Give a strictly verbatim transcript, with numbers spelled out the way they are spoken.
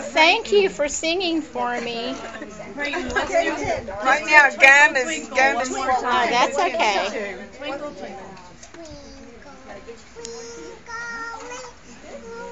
Thank you for singing for me. Right now, gum is gum is. Oh, that's okay.